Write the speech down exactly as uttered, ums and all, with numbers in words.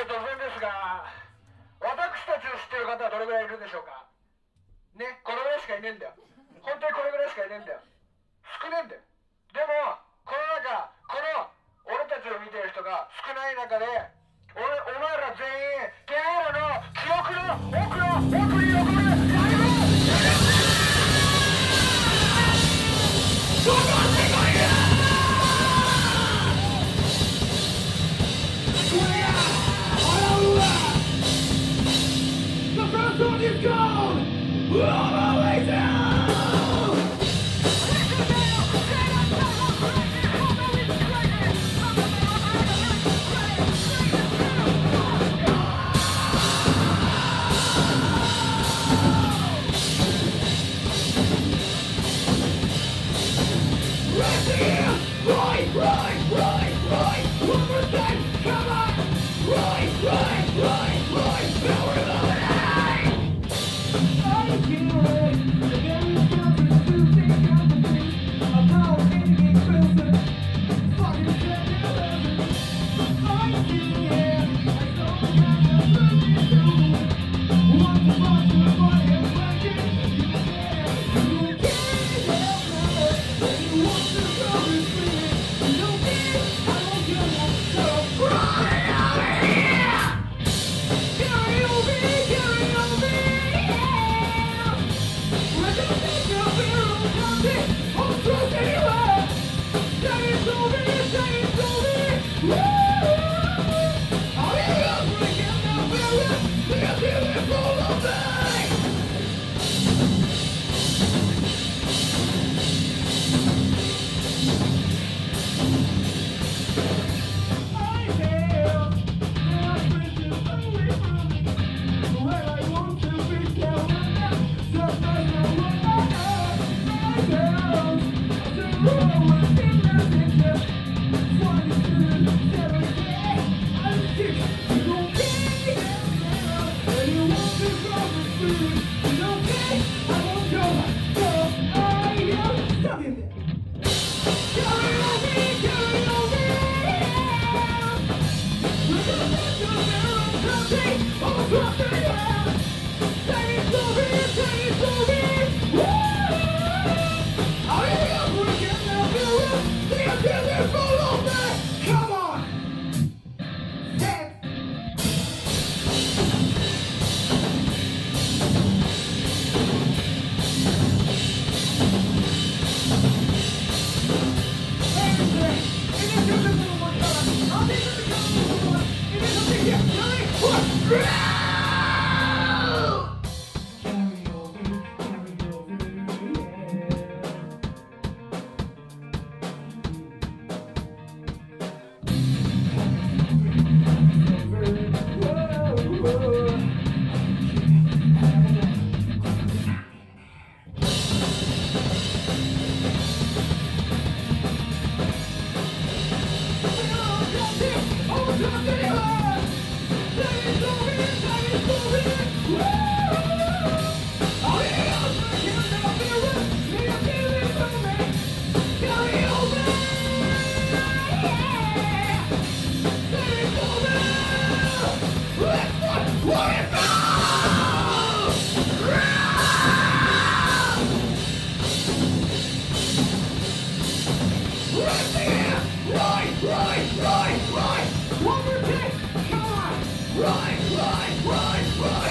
突然ですが、私たちを知ってる方はどれぐらいいるんでしょうかね、これぐらいしかいねえんだよ。本当にこれぐらいしかいねえんだよ。少ねえんだよ。でも、この中、この俺たちを見てる人が少ない中で、俺、お前ら全員、てめえらの記憶の奥の奥に残る最後そこは世界だThe first one is gone! We're all the way down! Right, right, right, right, one more time, come on! Right, right, right, right, now we're moving! I feel it, the very filters to take out the things of how it getting closer. Fucking set it up. I see it, I don't have to look into it. Want to watch the fire breaking? You can't help it, but you want to go and free. Right, right, right, right, right.